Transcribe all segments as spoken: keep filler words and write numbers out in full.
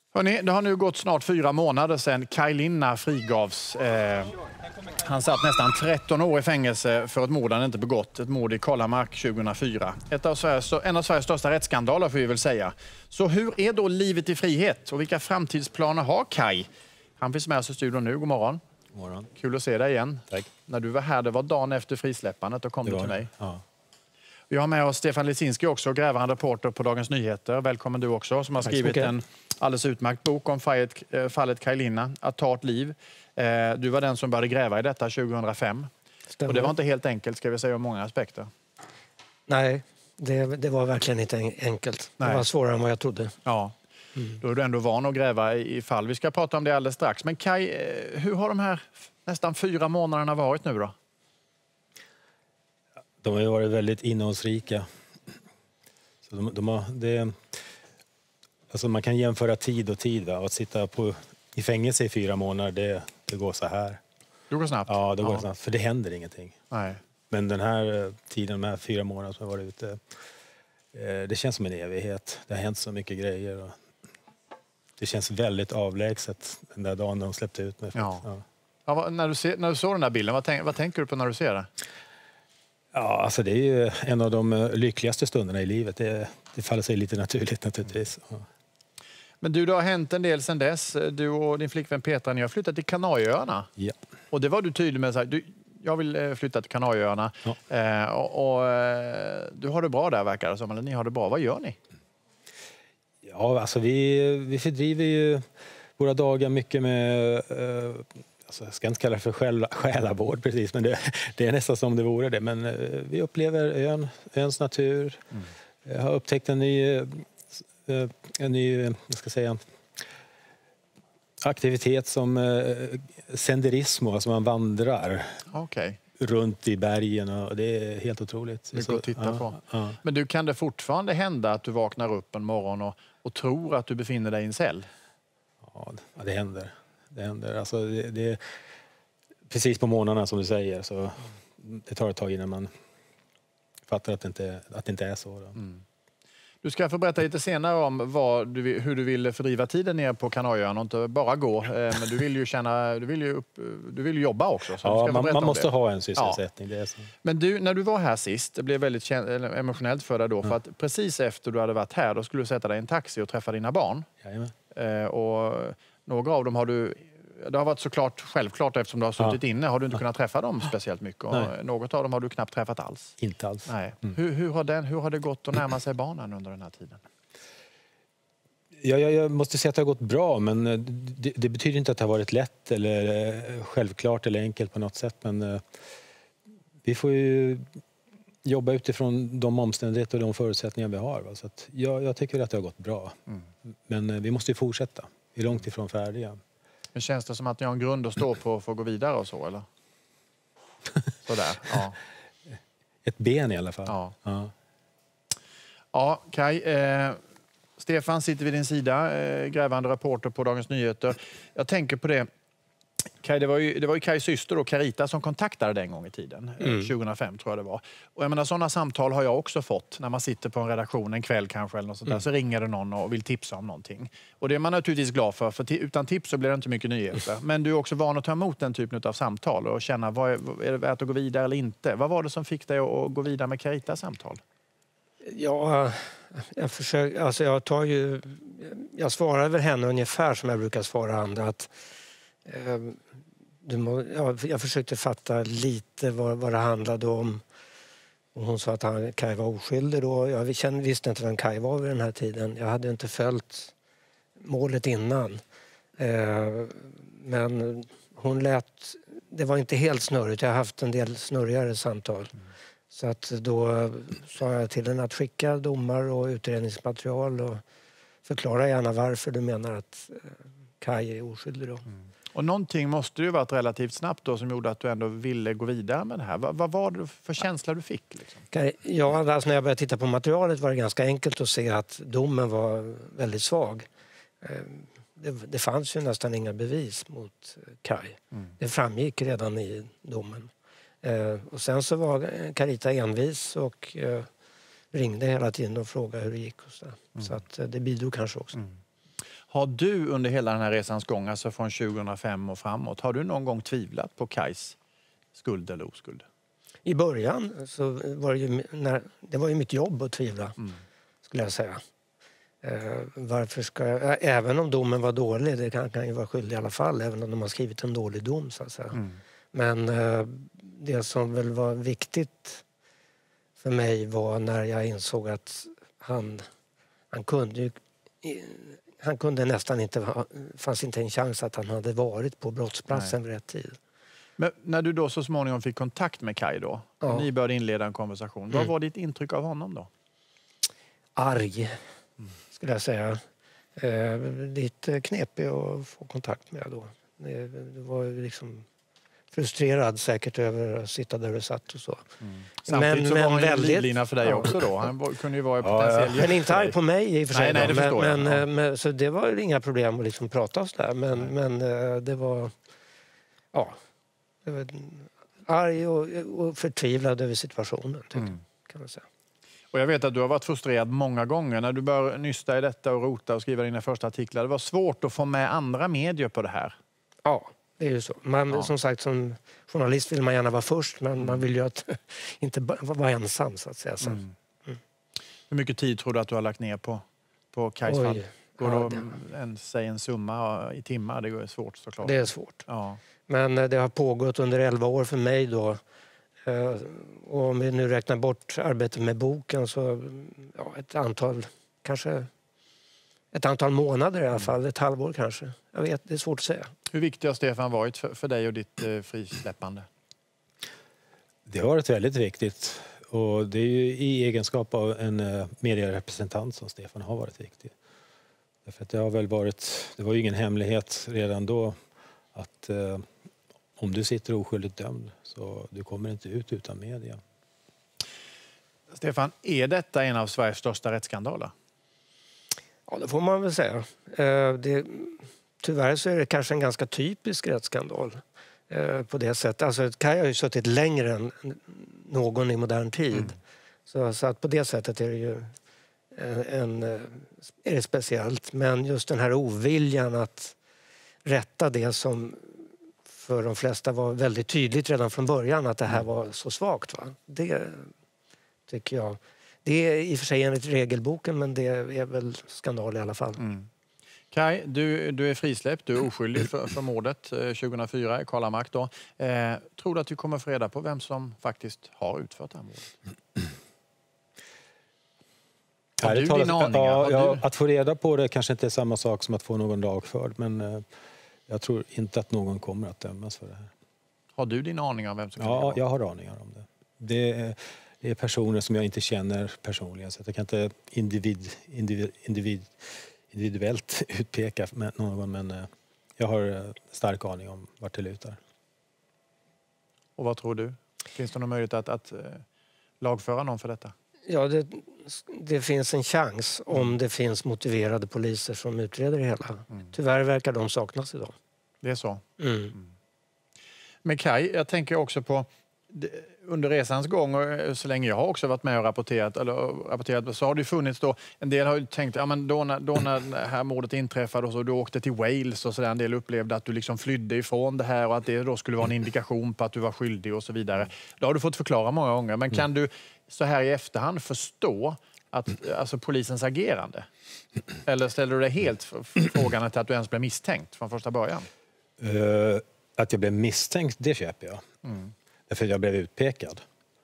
Hörrni, det har nu gått snart fyra månader sedan Kaj Linna frigavs. Eh, han satt nästan tretton år i fängelse för ett mord han inte begått. Ett mord i Karlamark tjugohundrafyra. Ett av Sveriges, en av Sveriges största rättsskandaler får vi väl säga. Så hur är då livet i frihet och vilka framtidsplaner har Kaj? Han finns med oss i studion nu. God morgon. God morgon. Kul att se dig igen. Tack. När du var här, det var dagen efter frisläppandet, då kom Det du var till det. mig. Ja. Vi har med oss Stefan Lisinski också, grävande reporter på Dagens Nyheter. Välkommen du också, som har Tack skrivit så mycket. en alldeles utmärkt bok om fallet, eh, fallet Kaj Linna, Att ta ett liv. Eh, du var den som började gräva i detta tjugohundrafem. Stämmer. Och det var inte helt enkelt, ska vi säga, ur många aspekter. Nej, det, det var verkligen inte en- enkelt. Nej. Det var svårare än vad jag trodde. Ja, Mm. då är du ändå van att gräva i, i fall. Vi ska prata om det alldeles strax. Men Kaj, eh, hur har de här nästan fyra månaderna varit nu då? De har ju varit väldigt innehållsrika. Så de, de har, det, alltså man kan jämföra tid och tid. Va? Att sitta på, i fängelse i fyra månader, det, det går så här. Det går snabbt. Ja, det går Ja. snabbt. För det händer ingenting. Nej. Men den här eh, tiden, de här fyra månaderna som har varit ute, eh, det känns som en evighet. Det har hänt så mycket grejer. Och det känns väldigt avlägset den där dagen de släppte ut mig. Ja. Ja. Ja, vad- när, du ser, när du såg den där bilden, vad, tänk, vad tänker du på när du ser det? Ja, alltså det är ju en av de eh, lyckligaste stunderna i livet. Det, det faller sig lite naturligt naturligtvis. Ja. Men du, det har hänt en del sedan dess. Du och din flickvän Petra, ni har flyttat till Kanarieöarna. Ja. Och det var du tydlig med. Så här, du, jag vill eh, flytta till Kanarieöarna. Ja. Eh, och, och, eh, du har det bra där, verkar det som. Eller ni har det bra. Vad gör ni? Ja, alltså vi, vi fördriver ju våra dagar mycket med, eh, alltså jag ska inte kalla det för själ, själavård precis, men det, det är nästan som det vore det. Men eh, vi upplever ön, öns natur. Mm. Jag har upptäckt en ny, eh, en ny eh, jag ska säga, aktivitet som eh, senderismo, alltså man vandrar Okej. runt i bergen och det är helt otroligt. Mycket Så- att titta ja, på. Ja. Men du, kan det fortfarande hända att du vaknar upp en morgon och, och tror att du befinner dig i en cell? Ja, det- det händer. Det händer. Alltså det, det, precis på morgnarna som du säger så det tar ett tag innan man fattar att det inte, att det inte är så. Då. Mm. Du ska få berätta lite senare om vad du, vill- hur du vill fördriva tiden ner på Kanarieöarna och inte bara gå. Eh, Men du vill ju känna, du vill ju, upp, du vill ju jobba också. Så du ska Ja, få man, berätta man om måste det. ha en sysselsättning. Det är så. Men du, när du var här sist, det blev väldigt kän- eller emotionellt för dig då. För att precis efter du hade varit här, då skulle du sätta dig i en taxi och träffa dina barn. Jajamän. Eh, och några av dem har du, det har varit såklart självklart eftersom du har suttit inne, har du inte kunnat träffa dem speciellt mycket. Och Nej. något av dem har du knappt träffat alls. Inte alls. Nej. Mm. Hur, hur, har den, hur har det gått att närma sig barnen under den här tiden? Ja, jag, jag måste säga att det har gått bra, men eh, det, det betyder inte att det har varit lätt eller eh, självklart eller enkelt på något sätt. Men eh, vi får ju jobba utifrån de omständigheter och de förutsättningar vi har. Va? Så att jag, jag tycker att det har gått bra. Mm. Men eh, vi måste ju fortsätta. Vi är långt ifrån färdiga. Men känns det som att ni har en grund att stå på för att gå vidare och så, eller? Sådär, ja. Ett ben i alla fall. Ja. Ja. Ja, Kaj. Eh, Stefan sitter vid din sida, eh, grävande reporter på Dagens Nyheter. Jag tänker på det. Kaj, det var ju, det var ju Kajs syster då, Carita, som kontaktade dig en gång i tiden. eh, Mm. tjugohundrafem tror jag det var. Och jag menar, sådana samtal har jag också fått. När man sitter på en redaktion en kväll kanske eller något sånt där, så ringer det någon och vill tipsa om någonting. Och det är man naturligtvis glad för, för ti- utan tips så blir det inte mycket nyheter. Men du är också van att ta emot den typen av samtal och känna, vad är, är det värt att gå vidare eller inte? Vad var det som fick dig att gå vidare med Caritas samtal? Ja, jag försöker, alltså jag tar ju, jag svarar väl henne ungefär som jag brukar svara andra. Att, eh, du må, ja, jag försökte fatta lite vad, vad det handlade om. Och hon sa att han, Kaj var oskyldig då. Jag kände, visste inte vem Kaj var vid den här tiden. Jag hade inte följt målet innan. Eh, men hon lät, det var inte helt snurrigt. Jag har haft en del snurrigare samtal. Så att då sa jag till henne att skicka domar och utredningsmaterial och förklara gärna varför du menar att eh, Kaj är oskyldig då. Och någonting måste ju varit relativt snabbt då som gjorde att du ändå ville gå vidare med det här. Vad, vad var det för känsla du fick? Liksom? Kaj, ja, alltså när jag började titta på materialet var det ganska enkelt att se att domen var väldigt svag. Eh, Det, det fanns ju nästan inga bevis mot eh, Kaj. Mm. Det framgick redan i domen. Eh, och sen så var Carita envis och eh, ringde hela tiden och frågade hur det gick. Och så Mm. så att, eh, det bidrog kanske också. Mm. Har du under hela den här resans gång, alltså från tjugohundrafem och framåt, har du någon gång tvivlat på Kajs skuld eller oskuld? I början så var det ju, när, det var ju mitt jobb att tvivla, mm. skulle jag säga. Eh, varför ska jag, även om domen var dålig, det kan, kan ju vara skyldig i alla fall, även om de har skrivit en dålig dom så att säga. Mm. Men eh, det som väl var viktigt för mig var när jag insåg att han, han kunde ju, han kunde nästan inte, fanns inte en chans att han hade varit på brottsplatsen vid rätt tid. Men när du då så småningom fick kontakt med Kaj då, ja. och ni började inleda en konversation, mm. vad var ditt intryck av honom då? Arg, skulle jag säga. Eh, lite knepig att få kontakt med då. Det, det var ju liksom frustrerad säkert över att sitta där och satt och så. Mm. Samtidigt men, så var han väldigt... en livlina för dig också då. Han kunde ju vara potentiell. Ja, men inte arg på mig i och för sig. Nej, nej, det förstår men, jag. Men, men, så det var inga problem att liksom prata så där. Men, men det var... Ja... Jag var arg och, och förtvivlad över situationen, mm. kan man säga. Och jag vet att du har varit frustrerad många gånger när du började nysta i detta och rota och skriva dina första artiklar. Det var svårt att få med andra medier på det här. Ja, det är ju så. Man, ja. Som sagt, som journalist vill man gärna vara först, men mm. man vill ju att inte vara ensam, så att säga. Så. Mm. Mm. Hur mycket tid tror du att du har lagt ner på, på Kajs fall? Går ja, det en, säg en summa i timmar? Det är svårt såklart. Det är svårt. Ja. Men det har pågått under elva år för mig då. Och om vi nu räknar bort arbetet med boken så ja, ett antal, kanske ett antal månader i alla fall, ett halvår kanske. Jag vet, det är svårt att säga. Hur viktigt har Stefan varit för, för dig och ditt eh, frisläppande? Det har varit väldigt viktigt. Och det är ju i egenskap av en uh, medierepresentant som Stefan har varit viktig. Därför att det har väl varit, det var ju ingen hemlighet redan då att uh, om du sitter oskyldigt dömd så du kommer inte ut utan media. Stefan, är detta en av Sveriges största rättsskandaler? Ja, det får man väl säga. Uh, det, tyvärr så är det kanske en ganska typisk rättsskandal uh, på det sättet. Alltså Kaj har ju suttit längre än någon i modern tid. Mm. Så, så att på det sättet är det ju en, en, är det speciellt. Men just den här oviljan att rätta det som för de flesta var väldigt tydligt redan från början att det här var så svagt. Va? Det tycker jag. Det är i och för sig enligt regelboken, men det är väl skandal i alla fall. Mm. Kaj, du, du är frisläppt, du är oskyldig för, för mordet eh, tjugohundrafyra i Karlamark då. Eh, tror du att du kommer få reda på vem som faktiskt har utfört det här mordet? Har du talat, dina aningar? Ja, ja, du... Att få reda på det kanske inte är samma sak som att få någon lagförd, men eh, jag tror inte att någon kommer att dömas för det här. Har du dina aningar om vem som kan Ja, jag har aningar om det. Det är, det är personer som jag inte känner personligen, så att jag kan inte individ, individ, individ individuellt utpeka med någon, men jag har stark aning om vart det lutar. Och vad tror du? Finns det någon möjlighet att, att lagföra någon för detta? Ja, det, det finns en chans om det finns motiverade poliser som utreder det hela. Mm. Tyvärr verkar de saknas idag. Det är så? Mm. Mm. Men Kaj, jag tänker också på under resans gång och så länge jag har också varit med och rapporterat, eller rapporterat så har det funnits då, en del har ju tänkt, ja men då när, då när det här mordet inträffade och så du åkte till Wales och så där, en del upplevde att du liksom flydde ifrån det här och att det då skulle vara en indikation på att du var skyldig och så vidare. Det har du fått förklara många gånger, men kan du så här i efterhand förstå att, alltså polisens agerande? Eller ställer du dig helt frågan till att du ens blev misstänkt från första början? Uh, att jag blev misstänkt, det köper jag. Mm. Därför att jag blev utpekad.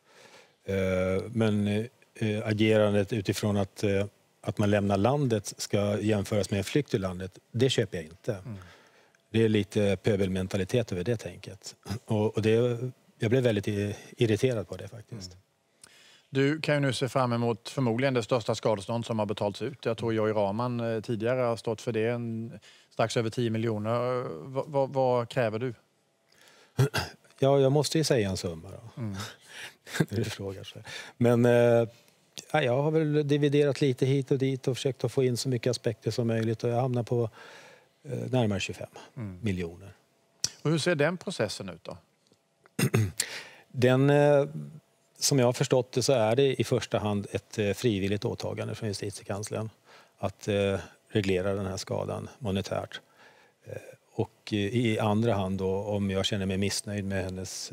Men agerandet utifrån att, att man lämnar landet ska jämföras med en flykt i landet, det köper jag inte. Mm. Det är lite pöbelmentalitet över det tänket. Och, och det, jag blev väldigt irriterad på det faktiskt. Mm. Du kan ju nu se fram emot förmodligen det största skadestånd som har betalts ut. Jag tror Joy Rahman tidigare har stått för det, en, strax över tio miljoner. V- vad, vad kräver du? Ja, jag måste ju säga en summa då. Mm. du frågar sig. Men eh, ja, jag har väl dividerat lite hit och dit och försökt att få in så mycket aspekter som möjligt. Och jag hamnar på eh, närmare tjugofem mm. miljoner. Och hur ser den processen ut då? Den, eh, som jag har förstått det så är det i första hand ett eh, frivilligt åtagande från Justitiekanslern. Att eh, reglera den här skadan monetärt. Och i andra hand då, om jag känner mig missnöjd med hennes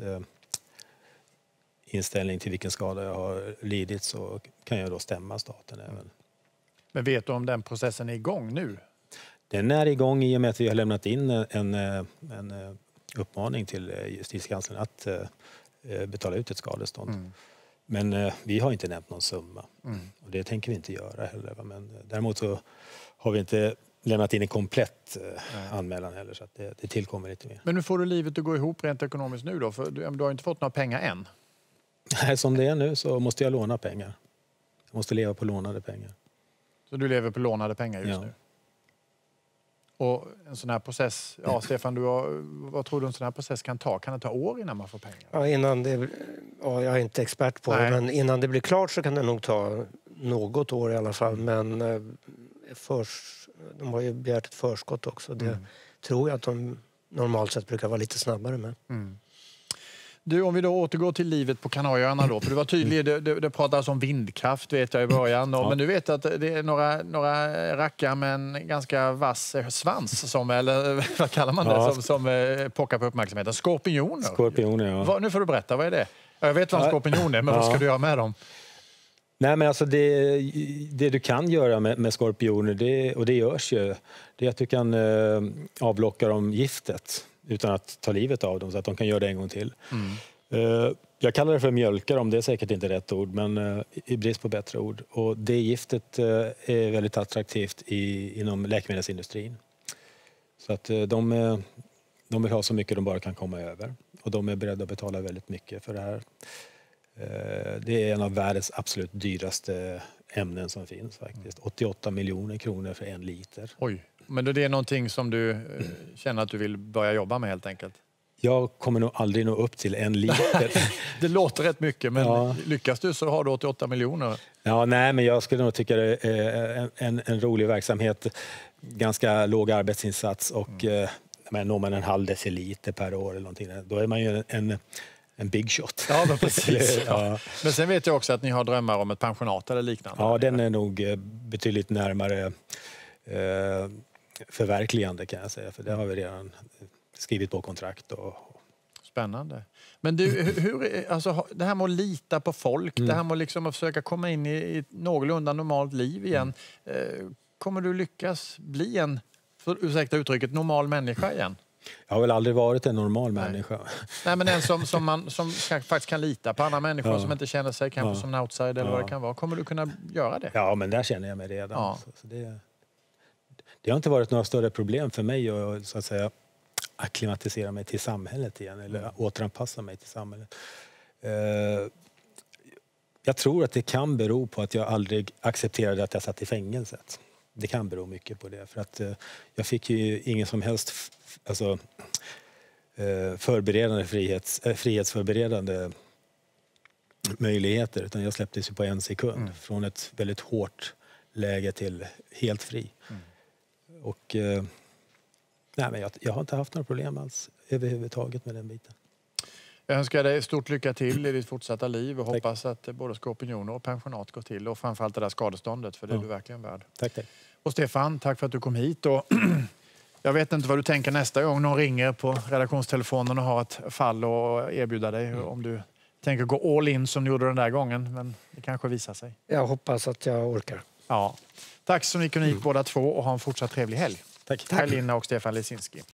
inställning till vilken skada jag har lidit, så kan jag då stämma staten även. Men vet du om den processen är igång nu? Den är igång i och med att vi har lämnat in en, en uppmaning till justitiekanslern att betala ut ett skadestånd. Mm. Men vi har inte nämnt någon summa. Mm. Och det tänker vi inte göra heller. Men däremot så har vi inte lämnat in en komplett Nej. anmälan heller, så att det, det tillkommer lite mer. Men hur får du livet att gå ihop rent ekonomiskt nu då? För du, du har inte fått några pengar än. Nej, som det är nu så måste jag låna pengar. Jag måste leva på lånade pengar. Så du lever på lånade pengar just ja. nu? Och en sån här process, ja Stefan, du har, vad tror du en sån här process kan ta? Kan det ta år innan man får pengar? Ja, innan det, ja, jag är inte expert på Nej. det, men innan det blir klart så kan det nog ta något år i alla fall. Men förs, de har ju begärt ett förskott också. Det mm. tror jag att de normalt sett brukar vara lite snabbare med. Mm. Du, om vi då återgår till livet på Kanarieöarna då, för du var tydlig, det, det, det pratas om vindkraft vet jag i början, och, ja. men du vet att det är några, några rackar med en ganska vass svans, som, eller vad kallar man det, ja. som, som eh, pockar på uppmärksamheten. Skorpioner. Skorpioner, ja. Vad, nu får du berätta, vad är det? Jag vet vad en skorpion är, men ja. vad ska du göra med dem? Nej, men alltså det, det du kan göra med, med skorpioner, det, och det görs ju, det är att du kan eh, avlocka dem giftet utan att ta livet av dem, så att de kan göra det en gång till. Mm. Uh, jag kallar det för mjölka dem, det är säkert inte rätt ord, men uh, i brist på bättre ord. Och det giftet uh, är väldigt attraktivt i, inom läkemedelsindustrin. Så att uh, de, uh, de vill ha så mycket de bara kan komma över. Och de är beredda att betala väldigt mycket för det här. Uh, det är en av världens absolut dyraste ämnen som finns faktiskt. åttioåtta miljoner kronor för en liter. Oj. Men det är någonting som du eh, känner att du vill börja jobba med helt enkelt? Jag kommer nog aldrig nå upp till en liter. Det låter rätt mycket, men ja. lyckas du så har du åttioåtta miljoner. Ja, nej, men jag skulle nog tycka det är en, en, en rolig verksamhet. Ganska låg arbetsinsats och mm. men når man en halv deciliter per år eller någonting, då är man ju en, en big shot. Ja, men precis. Ja. Men sen vet jag också att ni har drömmar om ett pensionat eller liknande. Ja, den är nog betydligt närmare eh, förverkligande kan jag säga, för det har vi redan skrivit på kontrakt. Och... Spännande. Men du, hur, alltså, det här med att lita på folk, mm. det här med liksom att försöka komma in i ett någorlunda normalt liv igen. Mm. Kommer du lyckas bli en, för, ursäkta uttrycket, normal människa igen? Jag har väl aldrig varit en normal människa. Nej, Nej men en som, som, man, som faktiskt kan lita på andra människor, ja. som inte känner sig kanske ja. som en outsider eller ja. vad det kan vara. Kommer du kunna göra det? Ja, men där känner jag mig redan. Ja. Så, så det, det har inte varit några större problem för mig att, så att säga, akklimatisera mig till samhället igen eller mm. återanpassa mig till samhället. Uh, jag tror att det kan bero på att jag aldrig accepterade att jag satt i fängelset. Det kan bero mycket på det, för att uh, jag fick ju ingen som helst f- alltså, uh, förberedande frihets, uh, frihetsförberedande möjligheter, utan jag släpptes ju på en sekund mm. från ett väldigt hårt läge till helt fri. Mm. Och uh, nej, men jag, jag har inte haft några problem alls överhuvudtaget med den biten. Jag önskar dig stort lycka till i ditt fortsatta liv och tack. Hoppas att både skorpioner och pensionat går till, och framförallt det där skadeståndet, för det är ja. du verkligen värd. Tack, tack. Och Stefan, tack för att du kom hit. Och jag vet inte vad du tänker nästa gång någon ringer på redaktionstelefonen och har ett fall och erbjuda dig, mm. om du tänker gå all in som du gjorde den där gången, men det kanske visar sig. Jag hoppas att jag orkar. Ja. Tack så mycket ni mm. båda två, och ha en fortsatt trevlig helg. Tack. Kaj Linna och Stefan Lesinski.